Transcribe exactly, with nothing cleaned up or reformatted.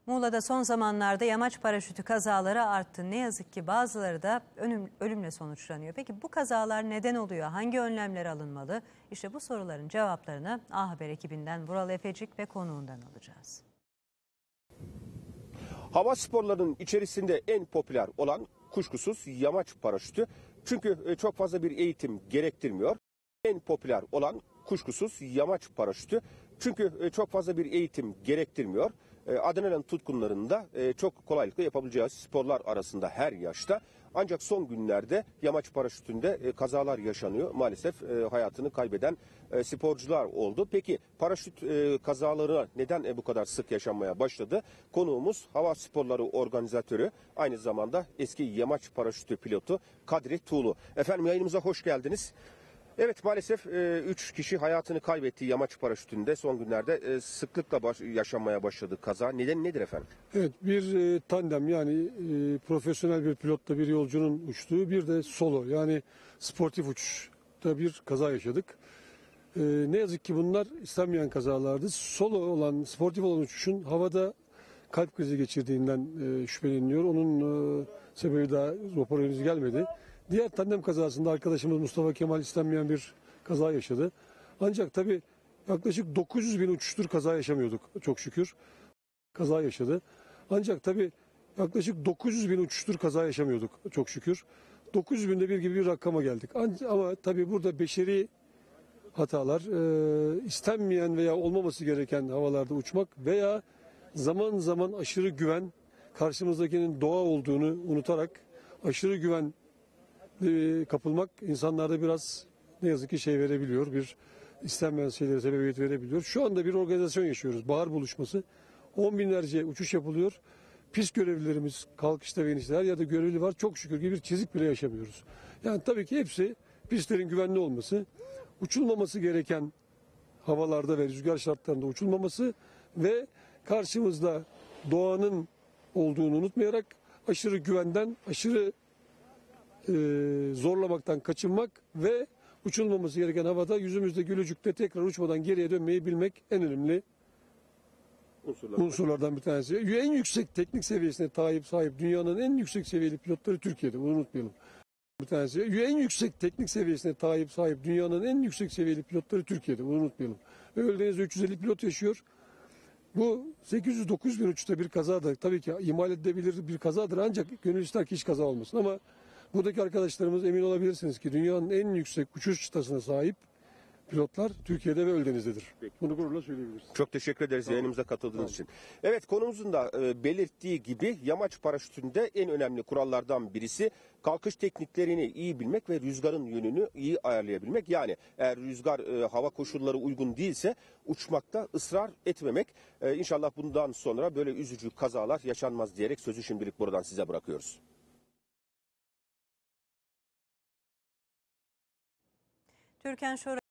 Muğla'da son zamanlarda yamaç paraşütü kazaları arttı. Ne yazık ki bazıları da ölüm, ölümle sonuçlanıyor. Peki bu kazalar neden oluyor? Hangi önlemler alınmalı? İşte bu soruların cevaplarını A Haber ekibinden Vural Efecik ve konuğundan alacağız. Hava sporlarının içerisinde en popüler olan kuşkusuz yamaç paraşütü. Çünkü çok fazla bir eğitim gerektirmiyor. En popüler olan kuşkusuz yamaç paraşütü. Çünkü çok fazla bir eğitim gerektirmiyor. Adrenalin tutkunlarında çok kolaylıkla yapabileceği sporlar arasında her yaşta. Ancak son günlerde yamaç paraşütünde kazalar yaşanıyor. Maalesef hayatını kaybeden sporcular oldu. Peki paraşüt kazaları neden bu kadar sık yaşanmaya başladı? Konuğumuz hava sporları organizatörü, aynı zamanda eski yamaç paraşütü pilotu Kadri Tuğlu. Efendim, yayınımıza hoş geldiniz. Evet, maalesef üç kişi hayatını kaybetti yamaç paraşütünde. Son günlerde e, sıklıkla baş, yaşanmaya başladı kaza. Neden nedir efendim? Evet, bir e, tandem yani e, profesyonel bir pilotla bir yolcunun uçtuğu, bir de solo yani sportif uçuşta bir kaza yaşadık. E, ne yazık ki bunlar istenmeyen kazalardı. Solo olan, sportif olan uçuşun havada kalp krizi geçirdiğinden e, şüpheleniyor. Onun e, sebebi daha rapor henüz gelmedi. Diğer tandem kazasında arkadaşımız Mustafa Kemal istenmeyen bir kaza yaşadı. Ancak tabii yaklaşık dokuz yüz bin uçuştur kaza yaşamıyorduk çok şükür. Kaza yaşadı. Ancak tabii yaklaşık dokuz yüz bin uçuştur kaza yaşamıyorduk çok şükür. dokuz yüz binde bir gibi bir rakama geldik. Ama tabii burada beşeri hatalar, e, istenmeyen veya olmaması gereken havalarda uçmak veya zaman zaman aşırı güven, karşımızdakinin doğa olduğunu unutarak aşırı güven e, kapılmak insanlarda biraz ne yazık ki şey verebiliyor, bir istenmeyen şeylere sebebiyet verebiliyor. Şu anda bir organizasyon yaşıyoruz, bahar buluşması. On binlerce uçuş yapılıyor. Pist görevlilerimiz kalkışta ve inişte her yerde görevli var. Çok şükür ki bir çizik bile yaşamıyoruz. Yani tabii ki hepsi pistlerin güvenli olması, uçulmaması gereken havalarda ve rüzgar şartlarında uçulmaması ve karşımızda doğanın olduğunu unutmayarak aşırı güvenden, aşırı e, zorlamaktan kaçınmak ve uçulmaması gereken havada yüzümüzde gülücükle tekrar uçmadan geriye dönmeyi bilmek en önemli unsurlardan, unsurlardan bir tanesi. En yüksek teknik seviyesine sahip sahip dünyanın en yüksek seviyeli pilotları Türkiye'de. Bunu unutmayalım. Bir tanesi. En yüksek teknik seviyesine sahip sahip dünyanın en yüksek seviyeli pilotları Türkiye'de. Bunu unutmayalım. Ve Ölüdeniz'de üç yüz elli pilot yaşıyor. Bu sekiz yüz dokuz yüz bin uçuşta bir kazadır. Tabii ki imal edilebilir bir kazadır, ancak gönül ister ki hiç kaza olmasın. Ama buradaki arkadaşlarımız emin olabilirsiniz ki dünyanın en yüksek uçuş çıtasına sahip pilotlar Türkiye'de ve Ölüdeniz'dedir. Peki. Bunu gururla söyleyebiliriz. Çok teşekkür ederiz tamam. yayınımıza katıldığınız tamam. için. Evet, konumuzun da e, belirttiği gibi yamaç paraşütünde en önemli kurallardan birisi kalkış tekniklerini iyi bilmek ve rüzgarın yönünü iyi ayarlayabilmek. Yani eğer rüzgar e, hava koşulları uygun değilse uçmakta ısrar etmemek. E, İnşallah bundan sonra böyle üzücü kazalar yaşanmaz diyerek sözü şimdilik buradan size bırakıyoruz. Türkan Şoray